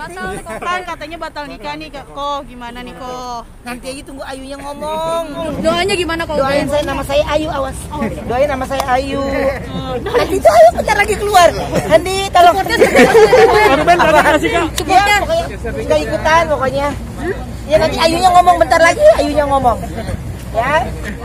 Kan katanya batal nikah nih kok, gimana nih kok? Nanti aja tunggu Ayunya ngomong. Doanya gimana kok? Doain saya, nama saya Ayu, awas. Doain nama saya Ayu. Nanti itu Ayu bentar lagi keluar. Andi tolong. Ya, pokoknya nggak ikutan pokoknya. Ya nanti Ayunya ngomong bentar lagi, Ayunya ngomong. Ya.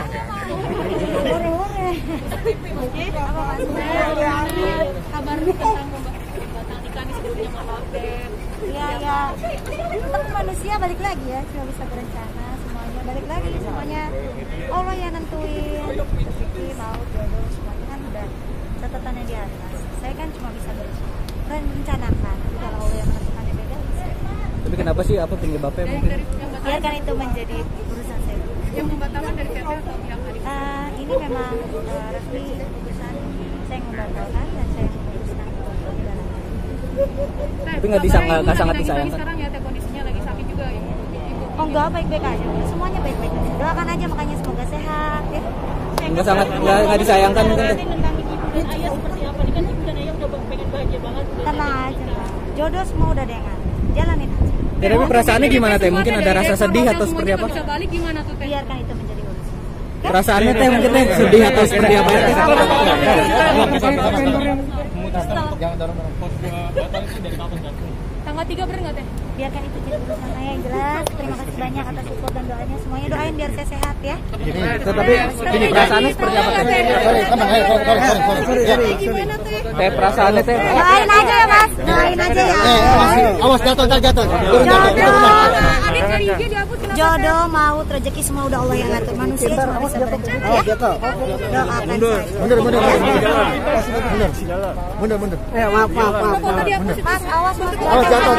Kabarnya tentang batal nikah nih sebelumnya nggak update. Ya, tetap manusia balik lagi ya, cuma bisa berencana semuanya balik lagi semuanya. Allah yang nentuin rezeki, maut, jodoh semuanya kan udah catatannya di atas. Saya kan cuma bisa merencanakan, tapi kalau Allah yang menentukannya beda. Tapi kenapa sih, apa penyebabnya mungkin? Biarkan itu menjadi urusan saya. Yang membatalkan dari PT atau pihak tadi? Ini memang resmi keputusan saya yang membatalkan dan saya yang memutuskan untuk tidak lanjut. Tapi nggak sangat disayangkan. Sekarang ya kondisinya lagi sakit juga ibu. Oh enggak, baik-baik aja, semuanya baik-baik aja. Doakan aja makanya semoga sehat ya. Nggak disayangkan mungkin. Ayah seperti apa nih, kan ibu dan ayah udah pengen bahagia banget. Tenang aja lah, jodoh semua udah ada yang ngatur, jalanin aja. Ya, tapi perasaannya gimana teh? Mungkin ada rasa sedih atau seperti apa? Bisa balik gimana tuh teh? Biarkan itu menjadi urusan. Perasaannya teh mungkin teh sedih atau seperti apa? Tanggal 3 bener nggak teh? Biarkan itu jadi urusan saya yang jelas. Terima kasih banyak atas support dan doanya semuanya. Doain biar saya sehat ya. Tapi ini perasaannya seperti apa teh? Teh perasaannya teh. Doain aja ya mas, doain aja ya. Awas jatuh. Jodoh, maut, rezeki semua udah Allah yang ngatur. Manusia cuma bisa berencana ya. Doakan saya. Mundur. Maaf. Mas, awas mas. Awas jatuh.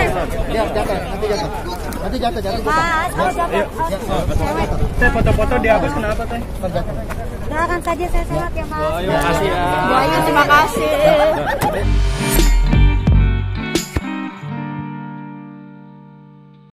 Nanti jatuh. Mas, awas jatuh. Teh foto-foto dihapus kenapa teh? Doakan saja saya sehat ya mas. Terima kasih ya. Terima kasih.